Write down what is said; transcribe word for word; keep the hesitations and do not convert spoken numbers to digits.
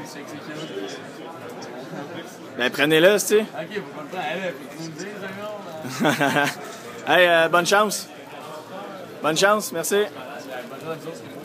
c'est exécuté. Ben, prenez-le, tu sais. Ok, faut pas le prendre. Hey, faut que tu nous le dises, un gars. Hey, euh, bonne chance. Bonne chance, merci. Bonne chance.